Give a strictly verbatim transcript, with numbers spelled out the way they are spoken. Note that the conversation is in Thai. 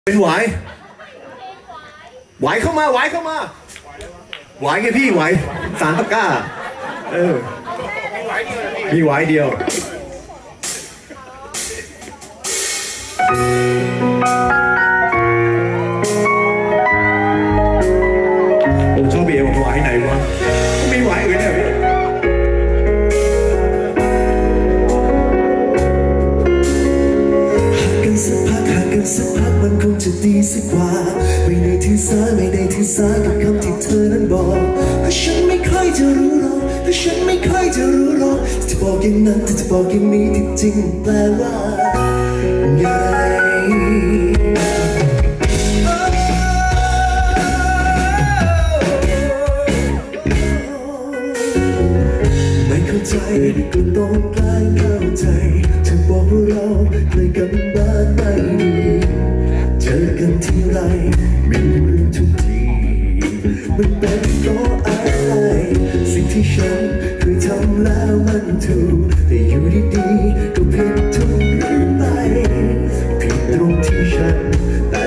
เป็นหวายหวายเข้ามาหวายเข้ามาหวายไงพี่หวายสารตะกร้าเออมีหวายเดียวผมชอบเบียร์หวายไหนวะมีหวายอื่นเนี่ยพี่สักพักห่างกันสักพักมันคงจะดีสักกว่าไม่ได้ถือสาไม่ได้ถือสากับคำที่เธอนั้นบอกก็ฉันไม่ค่อยจะรู้หรอกก็ฉันไม่ค่อยจะรู้หรอกจะบอกอย่างนั้นแต่จะบอกอย่างนี้ที่จริงแปลว่าไงไม่เข้าใจก็ต้องกลายเข้าใจเธอบอกว่าเราเคยกันบ้านไม่ดีเจอกันทีไรมีเรื่องทุกทีมันเป็นเพราะอะไรสิ่งที่ฉันเคยทำแล้วมันถูกแต่อยู่ดีๆก็ผิดทุกเรื่องไปผิดตรงที่ฉันแต่